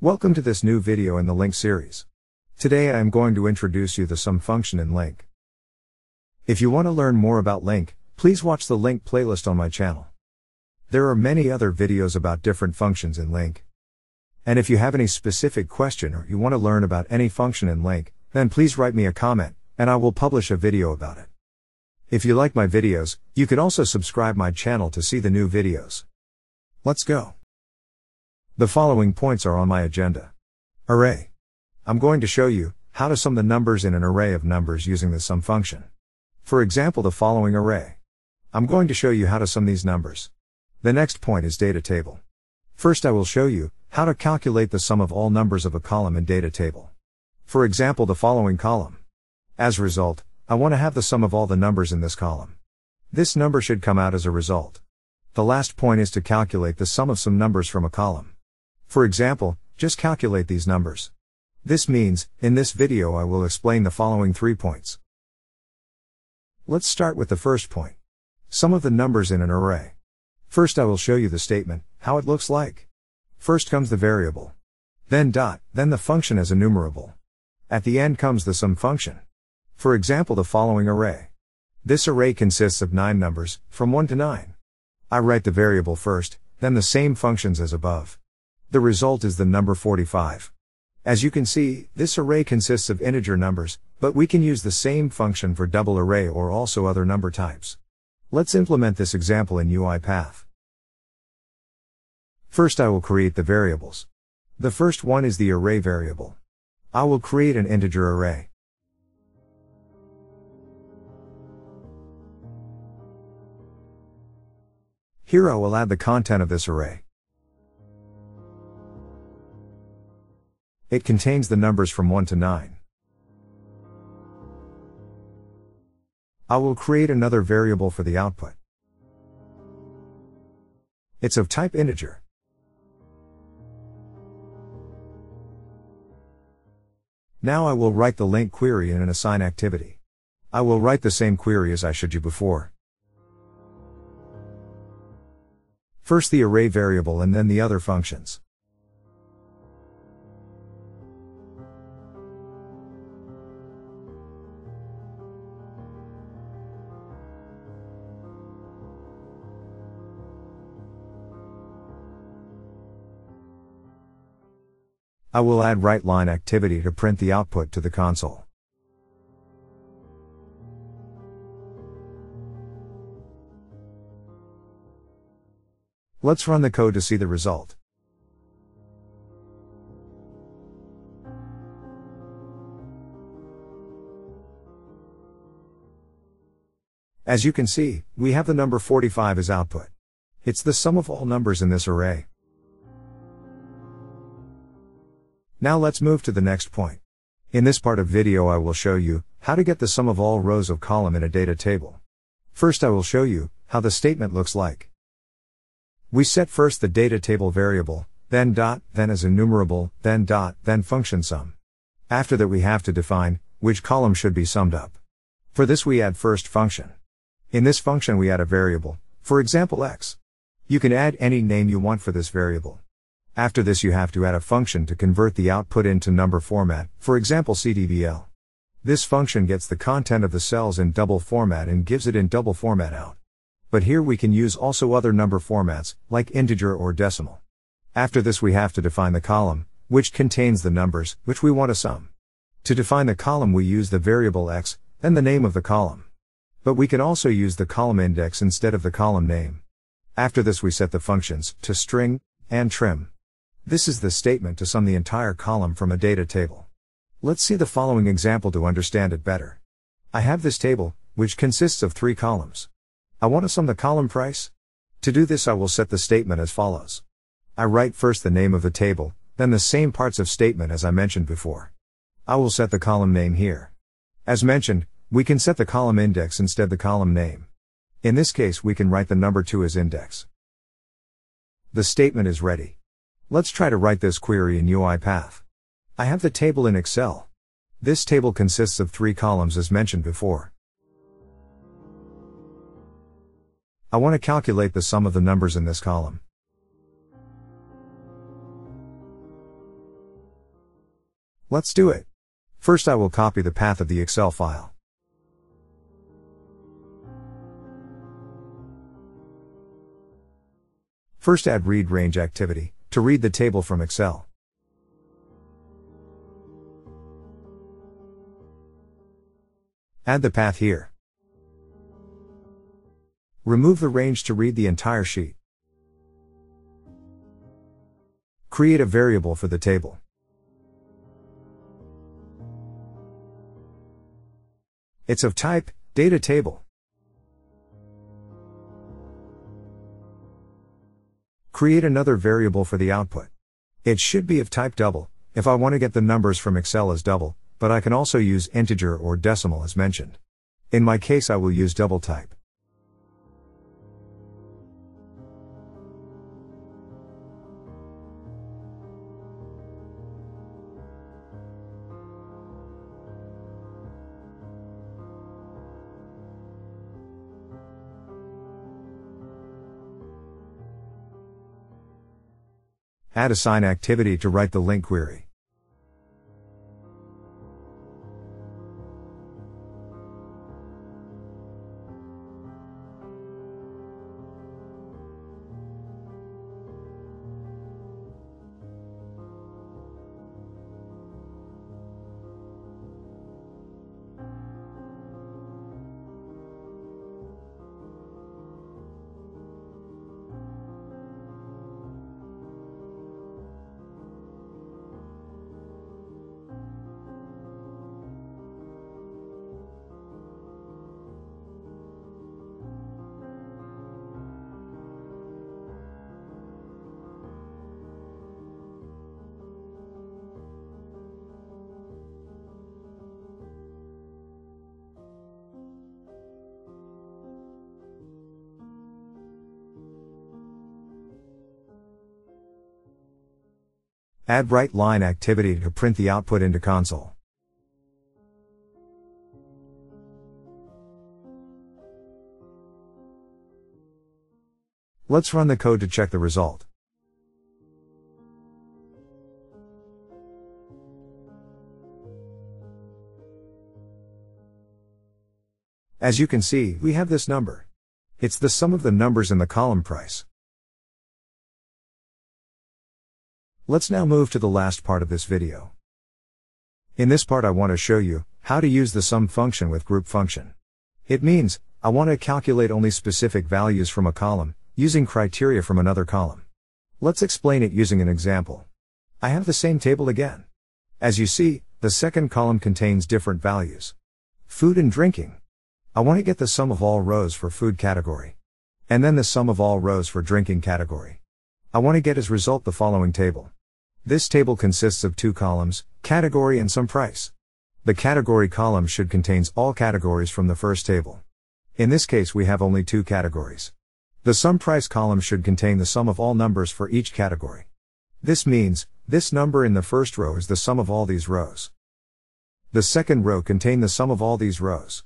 Welcome to this new video in the LINK series. Today I am going to introduce you the sum function in LINK. If you want to learn more about LINK, please watch the LINK playlist on my channel. There are many other videos about different functions in LINK. And if you have any specific question or you want to learn about any function in LINK, then please write me a comment, and I will publish a video about it. If you like my videos, you can also subscribe my channel to see the new videos. Let's go. The following points are on my agenda. Array. I'm going to show you how to sum the numbers in an array of numbers using the sum function. For example, the following array. I'm going to show you how to sum these numbers. The next point is data table. First I will show you how to calculate the sum of all numbers of a column in data table. For example, the following column. As a result, I want to have the sum of all the numbers in this column. This number should come out as a result. The last point is to calculate the sum of some numbers from a column. For example, just calculate these numbers. This means, in this video I will explain the following 3 points. Let's start with the first point. Sum of the numbers in an array. First I will show you the statement, how it looks like. First comes the variable. Then dot, then the function as enumerable. At the end comes the sum function. For example, the following array. This array consists of 9 numbers, from 1 to 9. I write the variable first, then the same functions as above. The result is the number 45. As you can see, this array consists of integer numbers, but we can use the same function for double array or also other number types. Let's implement this example in UiPath. First I will create the variables. The first one is the array variable. I will create an integer array. Here I will add the content of this array. It contains the numbers from 1 to 9. I will create another variable for the output. It's of type integer. Now I will write the LINK query in an assign activity. I will write the same query as I showed you before. First the array variable and then the other functions. I will add WriteLine activity to print the output to the console. Let's run the code to see the result. As you can see, we have the number 45 as output. It's the sum of all numbers in this array. Now let's move to the next point. In this part of video I will show you how to get the sum of all rows of column in a data table. First I will show you how the statement looks like. We set first the data table variable, then dot, then as enumerable, then dot, then function sum. After that we have to define which column should be summed up. For this we add first function. In this function we add a variable, for example x. You can add any name you want for this variable. After this you have to add a function to convert the output into number format, for example CDVL. This function gets the content of the cells in double format and gives it in double format out. But here we can use also other number formats, like integer or decimal. After this we have to define the column, which contains the numbers, which we want to sum. To define the column we use the variable x, then the name of the column. But we can also use the column index instead of the column name. After this we set the functions, toString, and trim. This is the statement to sum the entire column from a data table. Let's see the following example to understand it better. I have this table, which consists of 3 columns. I want to sum the column price. To do this I will set the statement as follows. I write first the name of the table, then the same parts of statement as I mentioned before. I will set the column name here. As mentioned, we can set the column index instead the column name. In this case we can write the number 2 as index. The statement is ready. Let's try to write this query in UiPath. I have the table in Excel. This table consists of 3 columns as mentioned before. I want to calculate the sum of the numbers in this column. Let's do it. First I will copy the path of the Excel file. First add read range activity, to read the table from Excel. Add the path here. Remove the range to read the entire sheet. Create a variable for the table. It's of type data table. Create another variable for the output. It should be of type double, if I want to get the numbers from Excel as double, but I can also use integer or decimal as mentioned. In my case I will use double type. Add assign activity to write the LINQ query. Add write line activity to print the output into console. Let's run the code to check the result. As you can see, we have this number. It's the sum of the numbers in the column price. Let's now move to the last part of this video. In this part I want to show you how to use the sum function with group function. It means, I want to calculate only specific values from a column, using criteria from another column. Let's explain it using an example. I have the same table again. As you see, the second column contains different values. Food and drinking. I want to get the sum of all rows for food category. And then the sum of all rows for drinking category. I want to get as result the following table. This table consists of two columns, category and sum price. The category column should contain all categories from the first table. In this case we have only two categories. The sum price column should contain the sum of all numbers for each category. This means, this number in the first row is the sum of all these rows. The second row contains the sum of all these rows.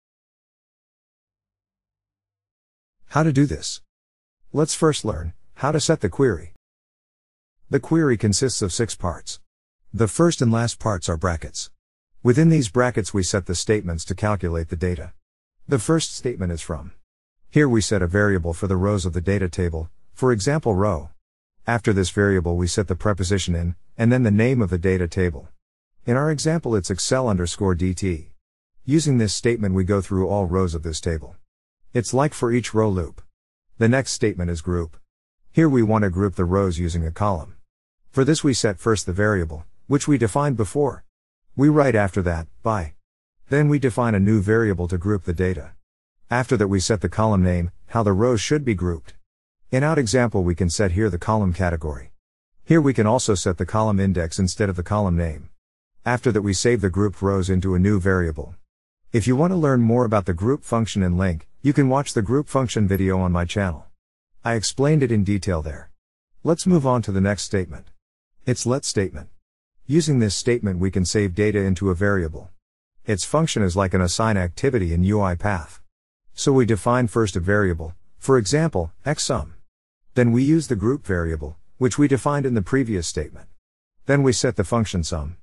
How to do this? Let's first learn how to set the query. The query consists of 6 parts. The first and last parts are brackets. Within these brackets we set the statements to calculate the data. The first statement is from. Here we set a variable for the rows of the data table, for example row. After this variable we set the preposition in, and then the name of the data table. In our example it's Excel_DT. Using this statement we go through all rows of this table. It's like for each row loop. The next statement is group. Here we want to group the rows using a column. For this we set first the variable, which we defined before. We write after that, by. Then we define a new variable to group the data. After that we set the column name, how the rows should be grouped. In our example we can set here the column category. Here we can also set the column index instead of the column name. After that we save the grouped rows into a new variable. If you want to learn more about the group function in LINQ, you can watch the group function video on my channel. I explained it in detail there. Let's move on to the next statement. It's let statement. Using this statement we can save data into a variable. Its function is like an assign activity in UiPath. So we define first a variable, for example, xSum. Then we use the group variable, which we defined in the previous statement. Then we set the function sum.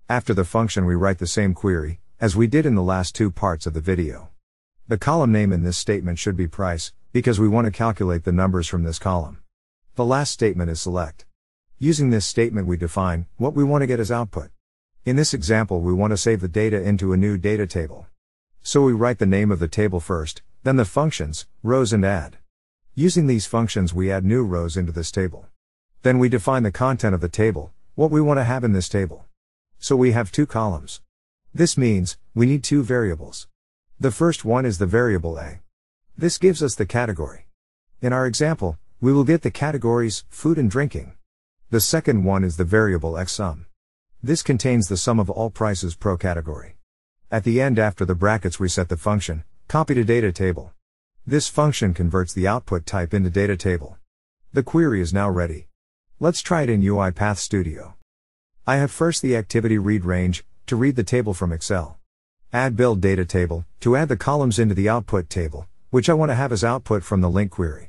After the function we write the same query, as we did in the last two parts of the video. The column name in this statement should be price, because we want to calculate the numbers from this column. The last statement is select. Using this statement we define what we want to get as output. In this example we want to save the data into a new data table. So we write the name of the table first, then the functions, rows and add. Using these functions we add new rows into this table. Then we define the content of the table, what we want to have in this table. So we have two columns. This means, we need two variables. The first one is the variable a. This gives us the category. In our example, we will get the categories, food and drinking. The second one is the variable x sum. This contains the sum of all prices pro category. At the end after the brackets we set the function, copy to data table. This function converts the output type into data table. The query is now ready. Let's try it in UiPath Studio. I have first the activity read range, to read the table from Excel. Add build data table, to add the columns into the output table, which I want to have as output from the LINQ query.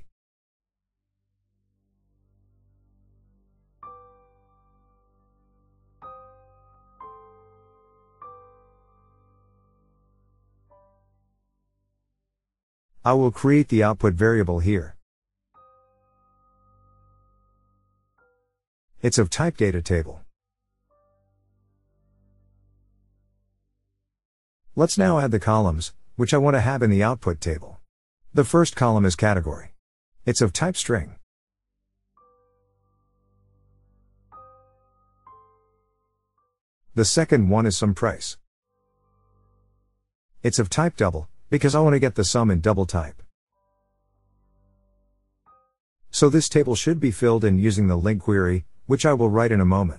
I will create the output variable here. It's of type data table. Let's now add the columns, which I want to have in the output table. The first column is category. It's of type string. The second one is sum price. It's of type double, because I want to get the sum in double type. So this table should be filled in using the LINQ query, which I will write in a moment.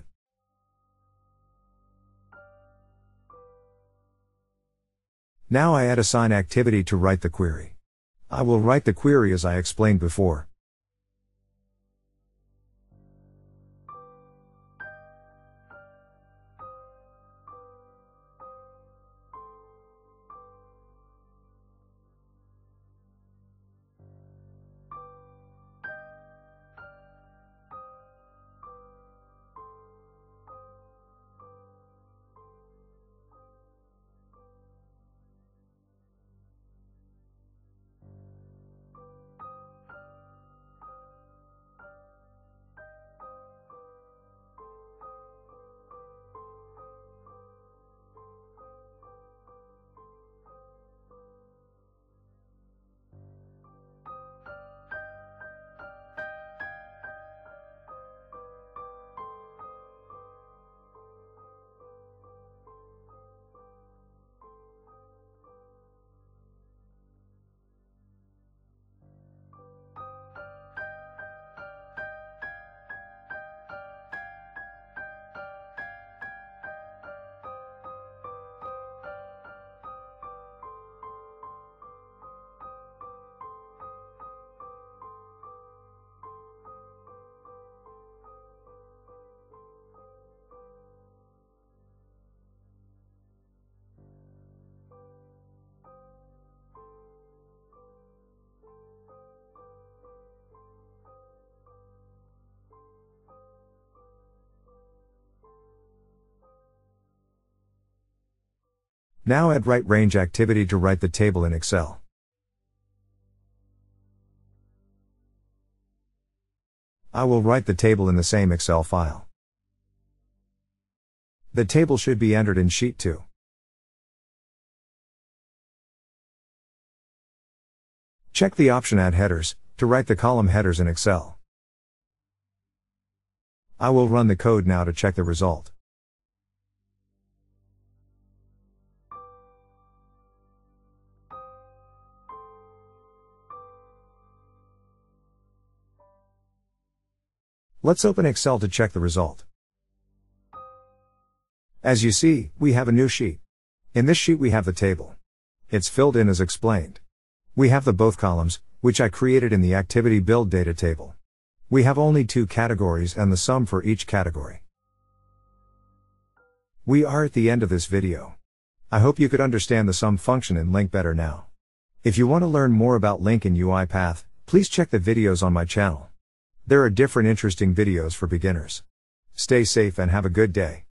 Now I add assign activity to write the query. I will write the query as I explained before. Now add write range activity to write the table in Excel. I will write the table in the same Excel file. The table should be entered in Sheet 2. Check the option Add Headers, to write the column headers in Excel. I will run the code now to check the result. Let's open Excel to check the result. As you see, we have a new sheet. In this sheet we have the table. It's filled in as explained. We have the both columns, which I created in the activity build data table. We have only two categories and the sum for each category. We are at the end of this video. I hope you could understand the sum function in LINQ better now. If you want to learn more about LINQ in UiPath, please check the videos on my channel. There are different interesting videos for beginners. Stay safe and have a good day.